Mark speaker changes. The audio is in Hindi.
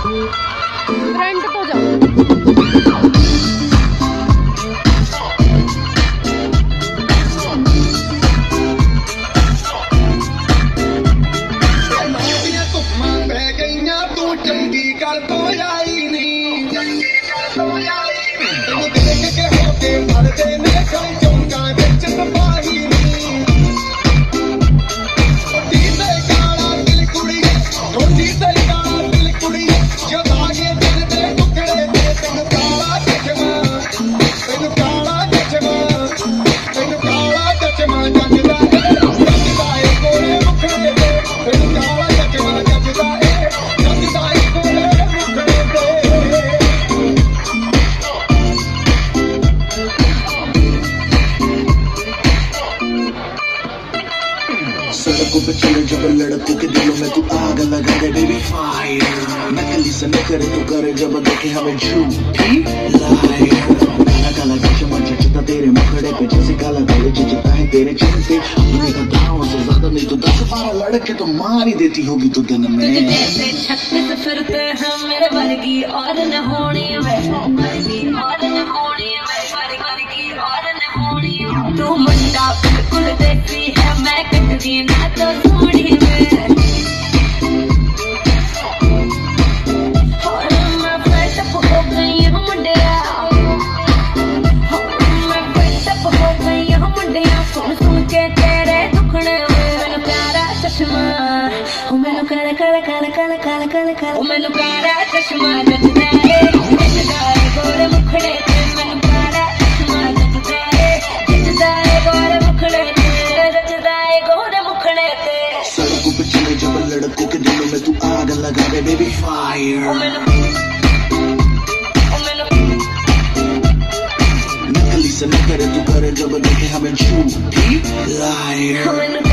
Speaker 1: फ्रंट तो जाओ।
Speaker 2: सड़कों पे चले जब लड़कों के दिलों में तू आग लगा दे बेबी फायर। नकली से न करे तू करे जब देखे हमें झूठी लायर। काला काला चश्मा जचता तेरे मुखड़े पे जैसे काला दिल जचता है तेरे चलते। अपने का दाव से ज्यादा नहीं तो 10-12 लड़के तो मार ही देती होगी तू दिन में।
Speaker 3: जैसे छत्तीस फिरते हैं मेरे वर्गी और न होनी वर्गी और न होनी वर्गी और न होनी। तू मुंडा बिल्कुल देसी है मैं कटरी ना तो थोड़ी में। और मैं फ्रेशअप हो गई हूँ मुंडिया। मैं फ्रेशअप हो गई हूँ मुंडिया। सुन सुन के तेरे दुखड़े मैनू प्यारा चश्मा मैनू काला काला काला काला काला काला काला मैनू प्यारा चश्मा जचदा है गोरे मुखड़े ते। मैनू प्यारा चश्मा जचदा है गोरे मुखड़े ते जचदा है गोरे मुखड़े ते।
Speaker 2: सड़कों पे चले जब लड़कों के दिलों में तू आग लगा दे बेबी फायर। नकली से न करे तू करे जब देखे हमें झूठी लायर।